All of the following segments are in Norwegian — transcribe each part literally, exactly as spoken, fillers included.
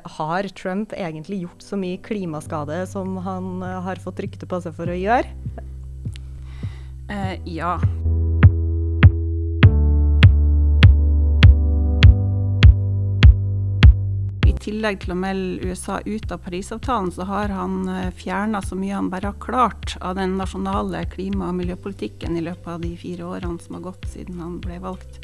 har Trump egentlig gjort så mye klimaskade som han har fått rykte på seg for å gjøre? Eh, ja. I tillegg til å melde U S A ut av Parisavtalen, så har han fjernet så mye han bare har klart av den nasjonale klima- og miljøpolitikken i løpet av de fire årene som har gått siden han ble valgt.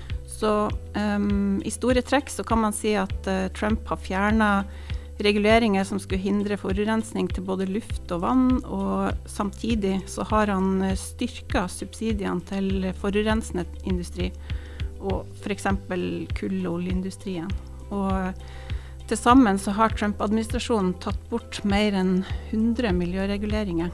Så um, i store trekk så kan man si at uh, Trump har fjernet reguleringer som skulle hindre forurensning til både luft og vann, og samtidig så har han styrket subsidiene til forurensende industri, og for eksempel kull- og oljeindustrien. Og til sammen så har Trump-administrasjonen tatt bort mer enn hundre miljøreguleringer.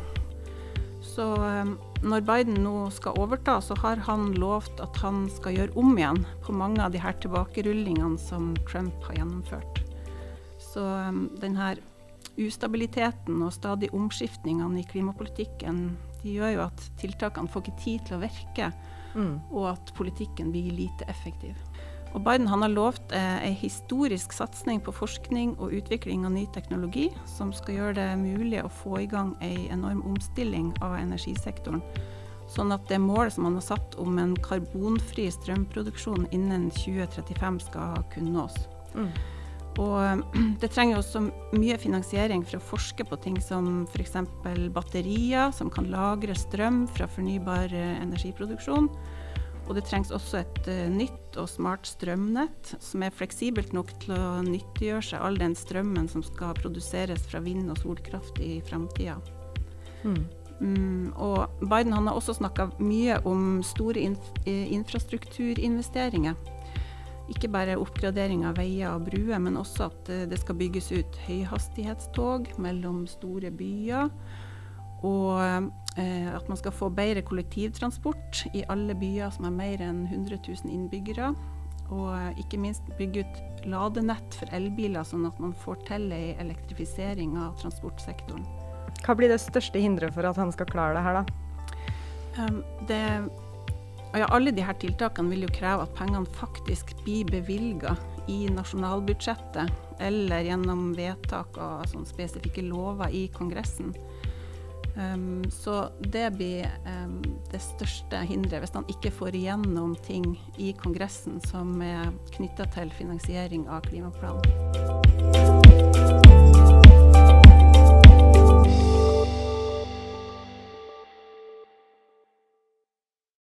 Så um, når Biden nå skal overta, så har han lovt at han skal gjøre om igjen på mange av de her tilbakerullingene som Trump har gjennomført. Så um, den her ustabiliteten og stadig omskiftningene i klimapolitikken, de gjør jo at tiltakene får ikke tid til å virke, mm. og at politikken blir lite effektiv. Og Biden han har lovt eh, en historisk satsing på forskning og utvikling av ny teknologi, som skal gjøre det mulig å få i gang en enorm omstilling av energisektoren, sånn at det målet som han har satt om en karbonfri strømproduksjon innen tjue trettifem skal kunne nås. Mm. Og det trenger også mye finansiering for å forske på ting som for eksempel batterier, som kan lagre strøm fra fornybar energiproduksjon. Og det trengs også et uh, nytt og smart strømnett, som er fleksibelt nok til å nyttiggjøre seg all den strømmen som skal produseres fra vind- og solkraft i fremtiden. Mm. Mm, og Biden han har også snakket mye om store inf- infrastrukturinvesteringer. Ikke bare oppgradering av veier og bruer, men også at uh, det skal bygges ut høyhastighetstog mellom store byer, og eh, at man skal få bedre kollektivtransport i alle byer som har mer enn hundre tusen innbyggere, og eh, ikke minst bygge ut ladenett for elbiler, sånn at man får til en elektrifisering av transportsektoren. Hva blir det største hindret for at han skal klare det her da? Um, det, ja, alle de her tiltakene vil jo kreve at pengene faktisk blir bevilget i nasjonalbudsjettet, eller gjennom vedtak av sånne spesifikke lover i Kongressen. Um, så det blir um, det største hindret hvis han ikke får igjennom ting i Kongressen som er knyttet til finansiering av klimaplanen.